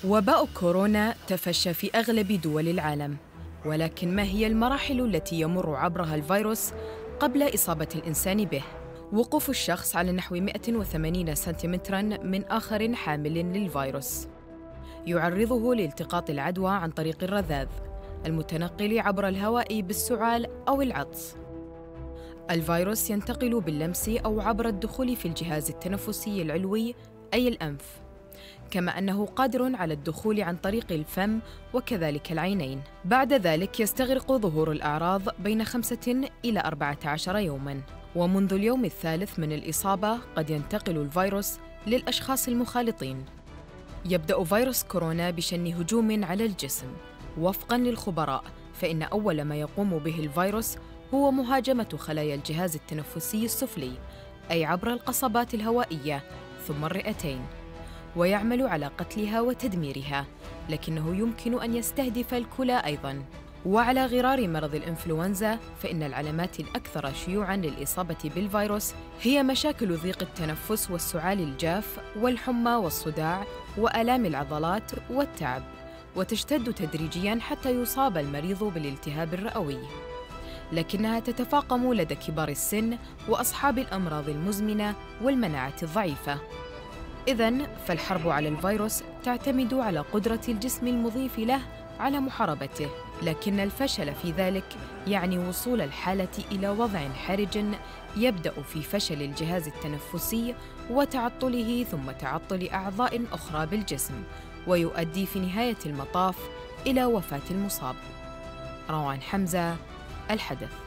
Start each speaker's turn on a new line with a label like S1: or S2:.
S1: وباء كورونا تفشى في أغلب دول العالم، ولكن ما هي المراحل التي يمر عبرها الفيروس قبل إصابة الإنسان به؟ وقوف الشخص على نحو 180 سنتيمتراً من آخر حامل للفيروس يعرضه لالتقاط العدوى عن طريق الرذاذ المتنقل عبر الهواء بالسعال أو العطس. الفيروس ينتقل باللمس أو عبر الدخول في الجهاز التنفسي العلوي أي الأنف، كما أنه قادر على الدخول عن طريق الفم وكذلك العينين. بعد ذلك يستغرق ظهور الأعراض بين 5 إلى 14 يوماً، ومنذ اليوم الثالث من الإصابة قد ينتقل الفيروس للأشخاص المخالطين. يبدأ فيروس كورونا بشن هجوم على الجسم. وفقاً للخبراء، فإن أول ما يقوم به الفيروس هو مهاجمة خلايا الجهاز التنفسي السفلي، أي عبر القصبات الهوائية ثم الرئتين، ويعمل على قتلها وتدميرها، لكنه يمكن أن يستهدف الكلى أيضاً. وعلى غرار مرض الإنفلونزا، فإن العلامات الأكثر شيوعاً للإصابة بالفيروس هي مشاكل ضيق التنفس والسعال الجاف والحمى والصداع وآلام العضلات والتعب، وتشتد تدريجياً حتى يصاب المريض بالالتهاب الرئوي، لكنها تتفاقم لدى كبار السن وأصحاب الأمراض المزمنة والمناعة الضعيفة. إذن فالحرب على الفيروس تعتمد على قدرة الجسم المضيف له على محاربته، لكن الفشل في ذلك يعني وصول الحالة إلى وضع حرج يبدأ في فشل الجهاز التنفسي وتعطله ثم تعطل أعضاء أخرى بالجسم، ويؤدي في نهاية المطاف إلى وفاة المصاب. روان حمزة، الحدث.